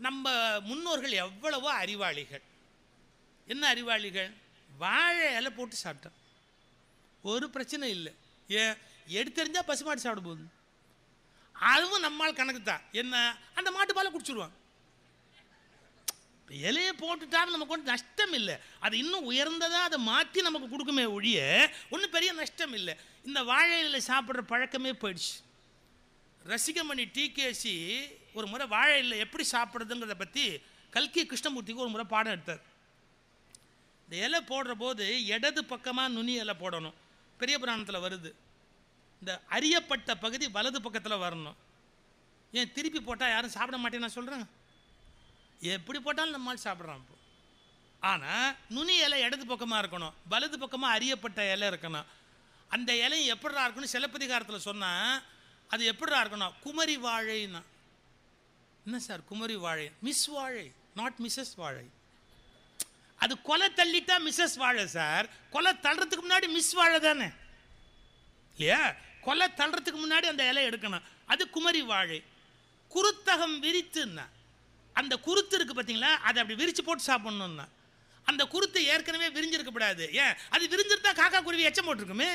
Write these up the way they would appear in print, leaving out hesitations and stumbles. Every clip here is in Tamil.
நம்ம முன்னோர்கள் எவ்வளவோ அறிவாளிகள். என்ன அறிவாளிகள்? வாழை இலை போட்டு சாப்பிட்டோம், ஒரு பிரச்சனை இல்லை. ஏன் எடுத்தெறிஞ்சால் பசுமாட்டு சாப்பிட போகுது, அதுவும் நம்மால் கணக்கு தான். என்ன, அந்த மாட்டு பாலை குடிச்சிடுவாங்க. இலையை போட்டுட்டாலும் நமக்கு ஒன்றும் நஷ்டம் இல்லை. அது இன்னும் உயர்ந்ததாக அதை மாற்றி நமக்கு கொடுக்குமே ஒழிய ஒன்றும் பெரிய நஷ்டம் இல்லை. இந்த வாழை இலை சாப்பிட்ற பழக்கமே போயிடுச்சு. ரசிகமணி டிகேசி ஒரு முறை வாழை இலை எப்படி சாப்பிட்றதுங்கிறத பற்றி கல்கி கிருஷ்ணமூர்த்திக்கு ஒரு முறை பாடம் எடுத்தார். இந்த இலை போடுற போது இடது பக்கமாக நுனி இலை போடணும். பெரிய புராணத்தில் வருது, இந்த அறியப்பட்ட பகுதி வலது பக்கத்தில் வரணும். ஏன் திருப்பி போட்டால் யாரும் சாப்பிட மாட்டேன்னு நான் சொல்கிறேன். எப்படி போட்டாலும் நம்மால் சாப்பிட்றான். இப்போ ஆனால் நுனி இலை இடது பக்கமாக இருக்கணும், வலது பக்கமாக அறியப்பட்ட இலை இருக்கணும். அந்த இலையும் எப்படிடா இருக்கணும் சிலப்பதிகாரத்தில் சொன்னால், அது எப்படிடா இருக்கணும், குமரி வாழைன்னா. என்ன சார் குமரி வாழை? மிஸ் வாழை, நாட் மிஸ்ஸஸ் வாழை. அது கொலை தள்ளிட்டா மிஸ்ஸஸ் வாழை சார். கொலை தள்ளுறதுக்கு முன்னாடி மிஸ் வாழை தானே இல்லையா? கொலை தள்ளுறதுக்கு முன்னாடி அந்த இலை எடுக்கணும். அது குமரி வாழை. குருத்தகம் விரித்துன்னா, அந்த குருத்து இருக்குது பார்த்தீங்களா, அதை அப்படி விரித்து போட்டு சாப்பிட்ணுன்னா. அந்த குருத்து ஏற்கனவே விரிஞ்சிருக்கப்படாது. ஏன், அது விரிஞ்சிருந்தா காக்கா குருவி எச்சம் போட்டிருக்குமே.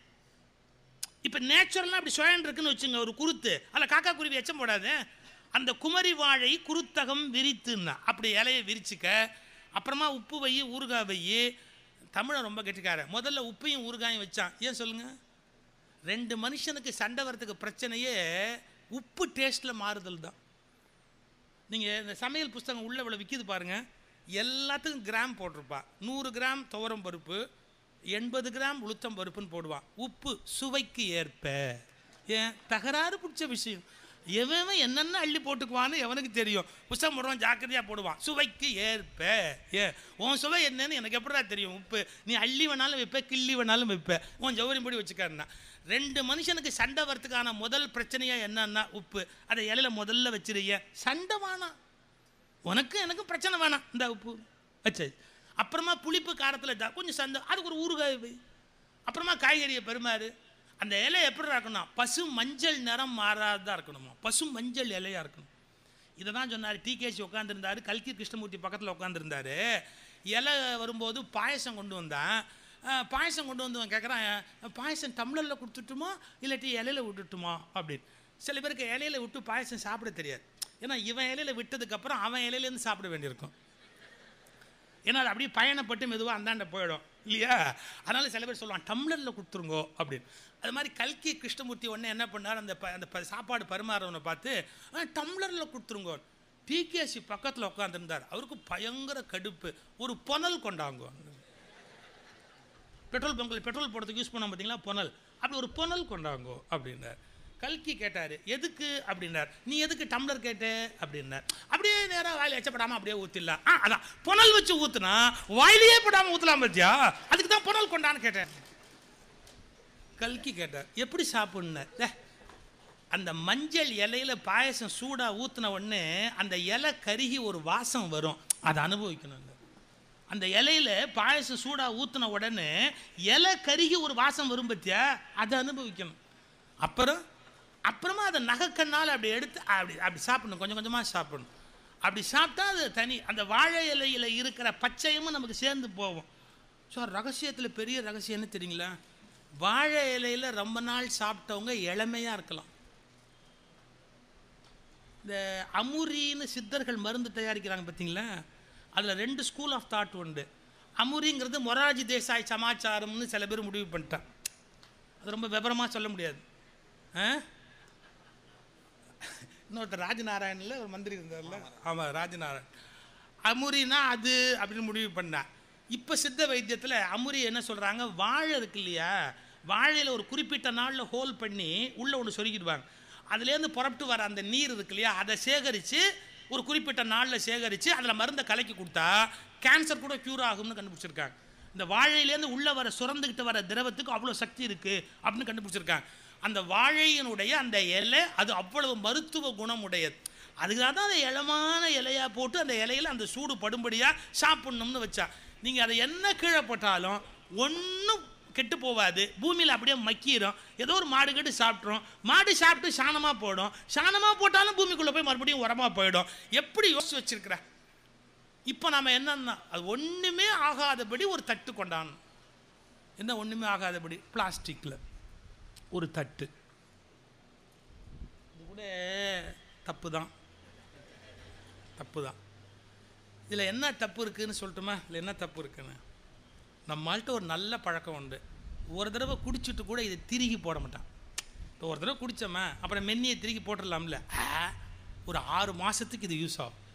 இப்போ நேச்சுரலாக அப்படி சுழன் இருக்குன்னு வச்சுங்க ஒரு குருத்து, அதில் காக்கா குருவி எச்சம் போடாது. அந்த குமரி வாழை குருத்தகம் விரித்துன்னா அப்படி இலையை விரிச்சுக்க. அப்புறமா உப்பு வை, ஊறுகாய் வை. தமிழை ரொம்ப கெட்டிக்கார. முதல்ல உப்பையும் ஊறுகாயும் வச்சான். ஏன் சொல்லுங்கள்? 2 மனுஷனுக்கு சண்டை வரத்துக்கு பிரச்சனையே உப்பு டேஸ்ட்டில் மாறுதல் தான். நீங்கள் இந்த சமையல் புஸ்தகம் உள்ள இவ்வளோ விற்கிது பாருங்கள், எல்லாத்துக்கும் கிராம் போட்டிருப்பா. 100 கிராம் துவரம் பருப்பு, 80 கிராம் உளுத்தம் பருப்புன்னு போடுவான். உப்பு சுவைக்கு ஏற்ப. ஏன், தகராறு பிடிச்ச விஷயம். எவன் என்னென்ன அள்ளி போட்டுக்குவான்னு எவனுக்கு தெரியும். புஸ்தகம் போடுவான், ஜாக்கிரதையாக போடுவான், சுவைக்கு ஏற்ப. ஏன், உன் சுவை என்னன்னு எனக்கு எப்படா தெரியும்? உப்பு நீ அள்ளி வேணாலும் வைப்ப, கிள்ளி வேணாலும் வைப்ப, உன் ஜவுரின்படி வச்சுக்காருன்னா. 2 மனுஷனுக்கு சண்டை வரத்துக்கான முதல் பிரச்சனையாக என்னன்னா உப்பு. அதை இலையில முதல்ல வச்சிருக்க. சண்டை வேணாம், உனக்கு எனக்கு பிரச்சனை வேணாம், இந்த உப்பு வச்சு. அப்புறமா புளிப்பு காரத்தில் கொஞ்சம் சண்டை, அதுக்கு ஒரு ஊறுகாய் வை. அப்புறமா காய்கறியை பெருமாறு. அந்த இலை எப்படி இருக்கணும்? பசு மஞ்சள் நிறம் மாறாதான் இருக்கணுமா, பசு மஞ்சள் இலையாக இருக்கணும். இதை தான் சொன்னார். டிகேசி உட்காந்துருந்தார், கல்கி கிருஷ்ணமூர்த்தி பக்கத்தில் உட்காந்துருந்தார். இலை வரும்போது பாயசம் கொண்டு வந்தான். பாயசம் கொண்டு வந்து கேட்குறான், பாயசம் டம்ளரில் கொடுத்துட்டுமா இல்லாட்டி இலையில விட்டுட்டுமா அப்படின்னு. சில பேருக்கு இலையில விட்டு பாயசம் சாப்பிட தெரியாது. ஏன்னா இவன் இலையில விட்டதுக்கப்புறம் அவன் இலையிலேருந்து சாப்பிட வேண்டியிருக்கும். ஏன்னா அது அப்படியே பயணப்பட்டு மெதுவாக அந்தாண்ட போயிடும் இல்லையா? அதனால் சில பேர் சொல்லுவான் டம்ளரில் கொடுத்துருங்கோ அப்படின்னு. அது மாதிரி கல்கி கிருஷ்ணமூர்த்தி ஒன்று என்ன பண்ணார், அந்த சாப்பாடு பரிமாறவனை பார்த்து டம்ளரில் கொடுத்துருங்கோ. டிகேசி பக்கத்தில் உட்காந்துருந்தார். அவருக்கு பயங்கர கடுப்பு. ஒரு புனல் கொண்டாங்கோ. பெட்ரோல் பங்கில் பெட்ரோல் போடுறதுக்கு யூஸ் பண்ணோம் பார்த்தீங்களா, புனல். அப்படி ஒரு புனல் கொண்டாங்கோ அப்படின்னார். கல்கி கேட்டார், எதுக்கு அப்படின்னார். நீ எதுக்கு டம்ளர் கேட்ட அப்படின்னார். அப்படியே நேராக வாயில் எச்சப்படாமல் அப்படியே ஊற்றிடலாம். அதான் புனல் வச்சு ஊற்றுனா வாயிலேயே போடாமல் ஊற்றலாம் பார்த்தியா, அதுக்கு தான் புனல் கொண்டான்னு கேட்டேன். கல்கி கேட்டார், எப்படி சாப்பிட்னார். அந்த மஞ்சள் இலையில பாயசம் சூடாக ஊற்றின உடனே அந்த இலை கருகி ஒரு வாசம் வரும், அதை அனுபவிக்கணும். அந்த இலையில பாயசம் சூடாக ஊற்றின உடனே இலை கருகி ஒரு வாசம் வரும் பற்றியா, அதை அனுபவிக்கணும். அப்புறமா அதை நகைக்கண்ணால் அப்படி எடுத்து அப்படி சாப்பிடணும், கொஞ்சம் கொஞ்சமாக சாப்பிடணும். அப்படி சாப்பிட்டா அது தனி. அந்த வாழை இலையில் இருக்கிற பச்சையமும் நமக்கு சேர்ந்து போகும். ஸோ ரகசியத்தில் பெரிய ரகசியம் என்ன தெரியுங்களா? வாழை இலையில் ரொம்ப நாள் சாப்பிட்டவங்க இளமையாக இருக்கலாம். இந்த அமுரின்னு சித்தர்கள் மருந்து தயாரிக்கிறாங்க பார்த்தீங்களா, அதில் 2 ஸ்கூல் ஆஃப் தாட் உண்டு. அமுரிங்கிறது மொராஜி தேசாய் சமாச்சாரம்னு சில பேர் முடிவு பண்ணிட்டான். அது ரொம்ப விவரமாக சொல்ல முடியாது. இன்னொருத்தர் ராஜநாராயணில் ஒரு மந்திரி இருந்தார்ல, ஆமாம் ராஜநாராயண். அமுரினா அது அப்படின்னு முடிவு பண்ணான். இப்போ சித்த வைத்தியத்தில் அமுரி என்ன சொல்கிறாங்க, வாழை இருக்கு இல்லையா, வாழையில் ஒரு குறிப்பிட்ட நாளில் ஹோல் பண்ணி உள்ளே ஒன்று சொருகிடுவாங்க. அதுலேருந்து புறப்பட்டு வர அந்த நீர் இருக்கு இல்லையா, அதை சேகரித்து ஒரு குறிப்பிட்ட நாளில் சேகரித்து அதில் மருந்தை கலக்கி கொடுத்தா கேன்சர் கூட க்யூர் ஆகும்னு கண்டுபிடிச்சிருக்காங்க. இந்த வாழையிலேருந்து உள்ளே வர சுரந்துக்கிட்டு வர திரவத்துக்கு அவ்வளோ சக்தி இருக்குது அப்படின்னு கண்டுபிடிச்சிருக்காங்க. அந்த வாழையினுடைய அந்த இலை அது அவ்வளவு மருத்துவ குணம் உடையது. அதுக்காக தான் அதை இளமான இலையாக போட்டு அந்த இலையில் அந்த சூடு படும்படியாக சாப்பிட்ணும்னு வச்சா. நீங்கள் அதை என்ன கீழே போட்டாலும் ஒன்றும் கெட்டு போகாது, பூமியில் அப்படியே மக்கிரும். ஏதோ ஒரு மாடு கெட்டு சாப்பிட்றோம், மாடு சாப்பிட்டு சாணமாக போடும், சாணமாக போட்டாலும் பூமிக்குள்ளே போய் மறுபடியும் உரமாக போயிடும். எப்படி யோசிச்சு வச்சிருக்கிற? இப்போ நம்ம என்னன்னா அது ஒன்றுமே ஆகாதபடி ஒரு தட்டு கொண்டாடணும். என்ன ஒன்றுமே ஆகாதபடி? பிளாஸ்டிக்கில் ஒரு தட்டு. இது கூட தப்பு தான், தப்பு தான். இதில் என்ன தப்பு இருக்குதுன்னு சொல்லட்டுமா? இதில் என்ன தப்பு இருக்குன்னு, நம்மள்கிட்ட ஒரு நல்ல பழக்கம் உண்டு. ஒரு தடவை குடிச்சிட்டு கூட இதை திருகி போட மாட்டான். இப்போ ஒரு தடவை குடித்தோமே அப்புறம் மென்னியை திருகி போட்டுடலாம்ல. ஒரு 6 மாதத்துக்கு இது யூஸ் ஆகும்,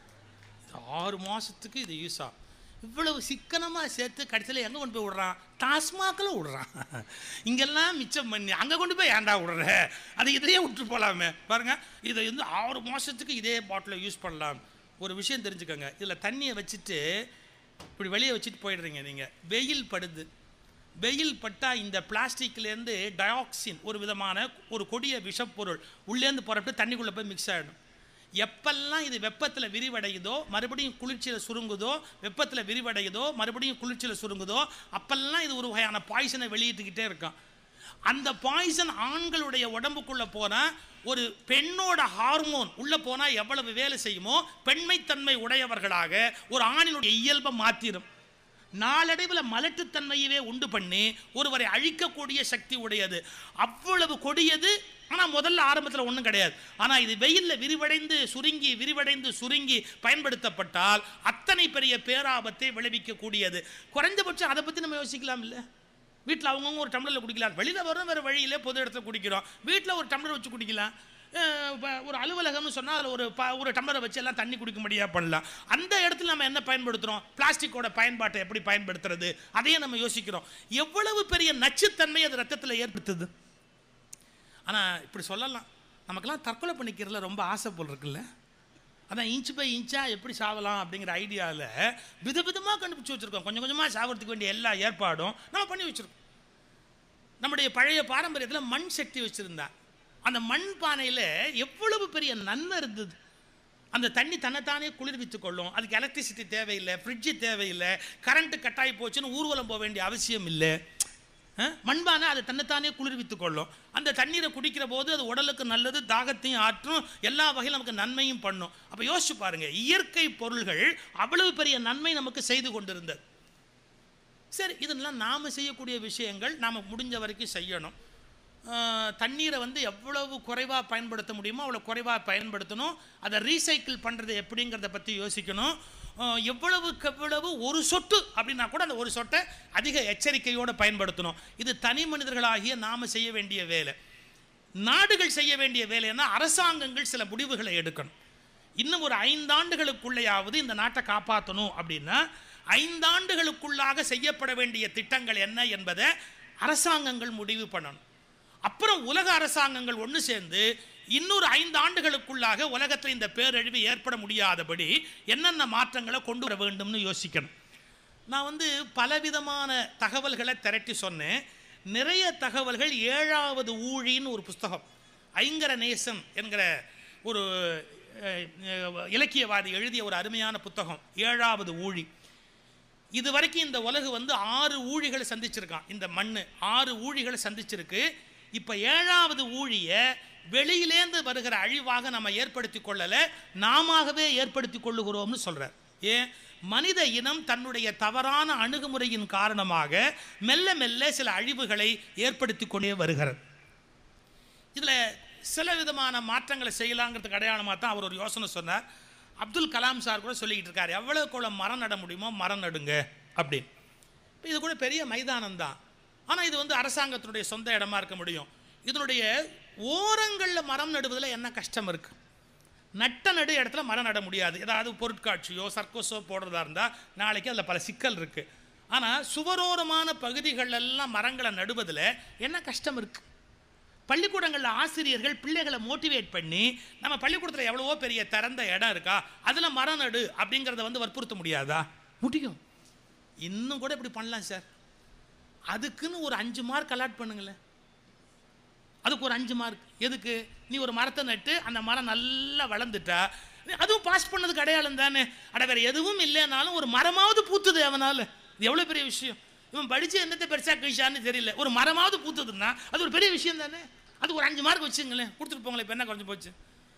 6 மாதத்துக்கு இது யூஸ் ஆகும். இவ்வளவு சிக்கனமாக சேர்த்து கடைசியில் எங்கே கொண்டு போய் விடுறான்? டாஸ்மாகில் விடுறான். இங்கெல்லாம் மிச்சம் பண்ணி அங்கே கொண்டு போய் ஏன்டா விடுற, அது இதையே விட்டு போகலாமே. பாருங்கள், இதை 6 மாதத்துக்கு இதே பாட்டிலை யூஸ் பண்ணலாம். ஒரு விஷயம் தெரிஞ்சுக்கோங்க, இதில் தண்ணியை வச்சுட்டு இப்படி வெளியே வச்சுட்டு போயிடுறீங்க நீங்கள். வெயில் படுது, வெயில் பட்டால் இந்த பிளாஸ்டிக்லேருந்து டயாக்சின் ஒரு விதமான ஒரு கொடிய விஷப்பொருள் உள்ளேருந்து புறப்பட்டு தண்ணிக்குள்ளே போய் மிக்ஸ் ஆகிடும். எப்பெல்லாம் இது வெப்பத்தில் விரிவடையுதோ மறுபடியும் குளிர்ச்சியில் சுருங்குதோ, வெப்பத்தில் விரிவடையுதோ மறுபடியும் குளிர்ச்சியில் சுருங்குதோ, அப்பெல்லாம் இது ஒரு வகையான பாய்சனை வெளியிட்டுக்கிட்டே இருக்கும். அந்த பாய்சன் ஆண்களுடைய உடம்புக்குள்ளே போனால், ஒரு பெண்ணோட ஹார்மோன் உள்ளே போனால் எவ்வளவு வேலை செய்யுமோ பெண்மைத்தன்மை உடையவர்களாக ஒரு ஆணினுடைய இயல்பை மாற்றிடும். நாளடைவில் மலட்டுத்தன்மையவே உண்டு பண்ணி ஒருவரை அழிக்கக்கூடிய சக்தி உடையது. அவ்வளவு கொடியது. ஆனால் முதல்ல ஆரம்பத்தில் ஒன்றும் கிடையாது. ஆனால் இது வெயிலில் விரிவடைந்து சுருங்கி பயன்படுத்தப்பட்டால் அத்தனை பெரிய பேராபத்தை விளைவிக்கக்கூடியது. குறைந்தபட்சம் அதை பற்றி நம்ம யோசிக்கலாம் இல்லை? வீட்டில் அவங்கவுங்க ஒரு டம்ளரில் குடிக்கலாம், வெளியில் வரும் வேறு வழியிலே பொது இடத்துல குடிக்கிறோம். வீட்டில் ஒரு டம்ளர் வச்சு குடிக்கலாம். ஒரு அலுவலகம்னு சொன்னால் அதில் ஒரு டம்ளரை வச்சு எல்லாம் தண்ணி குடிக்க முடியாது பண்ணலாம். அந்த இடத்துல நம்ம என்ன பயன்படுத்துகிறோம்? பிளாஸ்டிக்கோட பயன்பாட்டை எப்படி பயன்படுத்துறது, அதையே நம்ம யோசிக்கிறோம். எவ்வளவு பெரிய நச்சுத்தன்மை அது ரத்தத்தில் ஏற்படுத்துது. ஆனால் இப்படி சொல்லலாம், நமக்கெல்லாம் தற்கொலை பண்ணிக்கிறதுல ரொம்ப ஆசை போல் இருக்குல்ல. அதான் இன்ச் பை இன்ச்சாக எப்படி சாவலாம் அப்படிங்கிற ஐடியாவில் விதவிதமாக கண்டுபிடிச்சி வச்சுருக்கோம். கொஞ்சம் கொஞ்சமாக சாவறதுக்கு வேண்டிய எல்லா ஏற்பாடும் நம்ம பண்ணி வச்சுருக்கோம். நம்முடைய பழைய பாரம்பரியத்தில் மண் சக்தி வச்சுருந்தா, அந்த மண் பானையில் எவ்வளவு பெரிய நன்மை இருந்தது. அந்த தண்ணி தன்னைத்தானே குளிர்வித்து கொள்ளும். அதுக்கு எலக்ட்ரிசிட்டி தேவையில்லை, ஃப்ரிட்ஜு தேவையில்லை, கரண்ட்டு கட்டாயி போச்சுன்னு ஊர்வலம் போக வேண்டிய அவசியம் இல்லை. மண்பானை அதை தன்னைத்தானே குளிர்வித்து கொள்ளும். அந்த தண்ணீரை குடிக்கிற போது அது உடலுக்கு நல்லது, தாகத்தையும் ஆற்றும், எல்லா வகையிலும் நமக்கு நன்மையும் பண்ணும். அப்போ யோசிச்சு பாருங்கள், இயற்கை பொருள்கள் அவ்வளவு பெரிய நன்மை நமக்கு செய்து கொண்டிருந்தது. சரி, இதெல்லாம் நாம் செய்யக்கூடிய விஷயங்கள், நாம் முடிஞ்ச வரைக்கும் செய்யணும். தண்ணீரை எவ்வளவு குறைவாக பயன்படுத்த முடியுமோ அவ்வளோ குறைவாக பயன்படுத்தணும். அதை ரீசைக்கிள் பண்ணுறது எப்படிங்கிறத பற்றி யோசிக்கணும். எவ்வளவுக்கு எவ்வளவு ஒரு சொட்டு அப்படின்னா கூட அந்த ஒரு சொட்டை அதிக எச்சரிக்கையோடு பயன்படுத்தணும். இது தனி மனிதர்களாகிய நாம் செய்ய வேண்டிய வேலை. நாடுகள் செய்ய வேண்டிய வேலைன்னா அரசாங்கங்கள் சில முடிவுகளை எடுக்கணும். இன்னும் ஒரு 5 ஆண்டுகளுக்குள்ளேயாவது இந்த நாட்டை காப்பாற்றணும் அப்படின்னா 5 ஆண்டுகளுக்குள்ளாக செய்யப்பட வேண்டிய திட்டங்கள் என்ன என்பதை அரசாங்கங்கள் முடிவு பண்ணணும். அப்புறம் உலக அரசாங்கங்கள் ஒன்று சேர்ந்து இன்னொரு 5 ஆண்டுகளுக்குள்ளாக உலகத்தில் இந்த பேரழிவு ஏற்பட முடியாதபடி என்னென்ன மாற்றங்களை கொண்டு வர வேண்டும்னு யோசிக்கணும். நான் பலவிதமான தகவல்களை திரட்டி சொன்னேன். நிறைய தகவல்கள் 7வது ஊழின்னு ஒரு புஸ்தகம், ஐங்கர நேசன் என்கிற ஒரு இலக்கியவாதி எழுதிய ஒரு அருமையான புத்தகம் 7வது ஊழி. இது வரைக்கும் இந்த உலகு 6 ஊழிகளை சந்திச்சிருக்கான். இந்த மண் 6 ஊழிகளை சந்திச்சிருக்கு. இப்போ 7வது ஊழியை வெளியிலேந்து வருகிற அழிவாக நம்ம ஏற்படுத்தி கொள்ளலை, நாமவே ஏற்படுத்தி கொள்ளுகிறோம்னு சொல்கிறார். ஏன்? மனித இனம் தன்னுடைய தவறான அணுகுமுறையின் காரணமாக மெல்ல மெல்ல சில அழிவுகளை ஏற்படுத்தி கொண்டே வருகிறது. இதில் சில விதமான மாற்றங்களை செய்யலாங்கிறதுக்கு அடையாளமாக தான் அவர் ஒரு யோசனை சொன்னார். அப்துல் கலாம் சார் கூட சொல்லிக்கிட்டு இருக்கார், எவ்வளோக்குள்ள மரம் நட முடியுமோ மரம் நடுங்க அப்படின்னு. இப்போ இது கூட பெரிய மைதானம் தான், ஆனால் இது அரசாங்கத்தினுடைய சொந்த இடமா இருக்க முடியும். இதனுடைய ஓரங்களில் மரம் நடுவதில் என்ன கஷ்டம் இருக்குது? நட்ட நடு இடத்துல மரம் நட முடியாது. ஏதாவது பொருட்காட்சியோ சர்க்கஸோ போடுறதா இருந்தால் நாளைக்கு அதில் பல சிக்கல் இருக்குது. ஆனால் சுவரோரமான பகுதிகளெல்லாம் மரங்களை நடுவதில் என்ன கஷ்டம் இருக்குது? பள்ளிக்கூடங்களில் ஆசிரியர்கள் பிள்ளைகளை மோட்டிவேட் பண்ணி, நம்ம பள்ளிக்கூடத்தில் எவ்வளவோ பெரிய திறந்த இடம் இருக்கா, அதில் மரம் நடு அப்படிங்கிறத வற்புறுத்த முடியாதா? முடியும். இன்னும் கூட இப்படி பண்ணலாம் சார். அதுக்குன்னு ஒரு 5 மார்க் அலாட் பண்ணுங்களேன். அதுக்கு ஒரு 5 மார்க் எதுக்கு? நீ ஒரு மரத்தை நட்டு அந்த மரம் நல்லா வளர்ந்துட்டா அதுவும் பாஸ் பண்ணதுக்கு அடையாளம் தானே. அட வேறு எதுவும் இல்லைனாலும் ஒரு மரமாவது பூத்துது அவனால். இது எவ்வளோ பெரிய விஷயம். இவன் படித்து என்னத்தை பெருசாக கழிச்சான்னு தெரியல. ஒரு மரமாவது பூத்துதுன்னா அது ஒரு பெரிய விஷயம் தானே. அது ஒரு 5 மார்க் வச்சுங்களேன், கொடுத்துட்டு போங்களேன். இப்போ என்ன குறைஞ்சி போச்சு?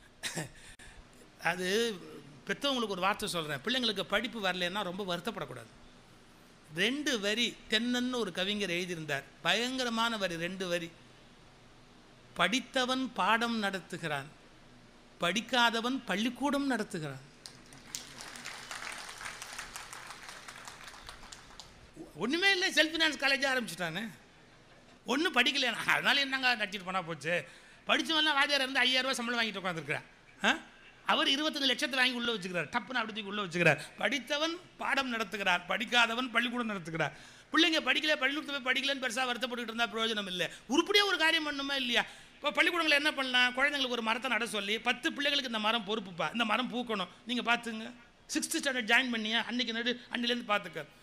அது பெற்றவங்களுக்கு ஒரு வார்த்தை சொல்கிறேன், பிள்ளைங்களுக்கு படிப்பு வரலன்னா ரொம்ப வருத்தப்படக்கூடாது. 2 வரி தென்னன்னு ஒரு கவிஞர் எழுதியிருந்தார், பயங்கரமான வரி. 2 வரி. படித்தவன் பாடம் நடத்துகிறான், படிக்காதவன் பள்ளிக்கூடம் நடத்துகிறான். ஒன்றுமே இல்லை, செல்ஃப் ஃபினான்ஸ் காலேஜாக ஆரம்பிச்சுட்டானே. ஒன்றும் படிக்கல, அதனால என்னங்க நடிச்சிட்டு போனால் போச்சு. படித்தவன்லாம் வாத்தியார் இருந்து 5000 ரூபா சம்பளம் வாங்கிட்டு உட்காந்துருக்கிறார். அவர் 25 லட்சத்தை வாங்கி உள்ளே வச்சுக்கிறார், டப்புன்னு அப்படி உள்ளே வச்சுக்கிறார். படித்தவன் பாடம் நடத்துகிறார், படிக்காதவன் பள்ளிக்கூடம் நடத்துகிறார். பிள்ளைங்க படிக்கல, பள்ளிக்கூடத்தில் போய் படிக்கலன்னு பெருசாக வருத்தப்பட்டு இருந்தால் பிரயோஜனம் இல்லை. உருப்படியாக ஒரு காரியம் பண்ணணுமா இல்லையா? இப்போ பள்ளிக்கூடங்களில் என்ன பண்ணலாம், குழந்தைங்களுக்கு ஒரு மரத்தை நட சொல்லி 10 பிள்ளைகளுக்கு இந்த மரம் பொறுப்புப்பா, இந்த மரம் பூக்கணும், நீங்கள் பார்த்துங்க. 6th ஸ்டாண்டர்ட் ஜாயின் பண்ணியா, அன்றைக்கி நடு, அன்னிலேருந்து பார்த்துக்க.